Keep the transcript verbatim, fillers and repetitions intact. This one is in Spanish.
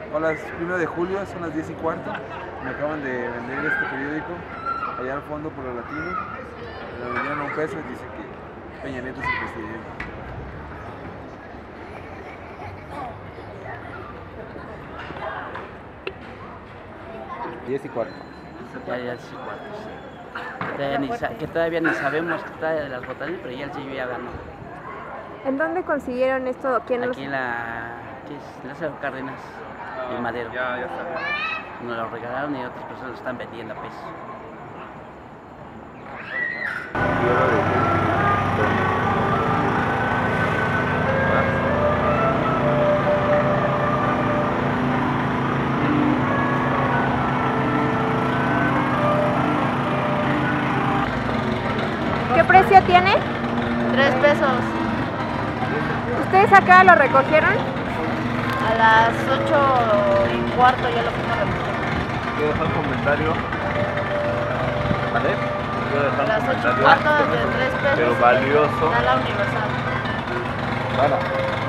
Hola, es primero de julio, son las diez y cuarto. Me acaban de vender este periódico allá al fondo por el latino. Me lo vendieron a un peso y dice que Peña Nieto es el presidente. diez y cuarto. Ya, ya es igual, sí. Todavía ni sa- que todavía ni sabemos que está de las votaciones, pero ya el sí ya ganó. ¿En dónde consiguieron esto? ¿Quién los... Aquí en la, ¿qué es? Lázaro Cárdenas y Madero. Ya, ya está. Nos lo regalaron y otras personas lo están vendiendo a pesos. ¿Qué precio tiene? Tres pesos. ¿Ustedes acá lo recogieron? A las ocho y cuarto ya lo fuimos a recoger. Quiero dejar un comentario. ¿Vale? Quiero dejar A un las ocho y comentario. cuarto de tres pesos. Pero valioso. Da la Universal. Para.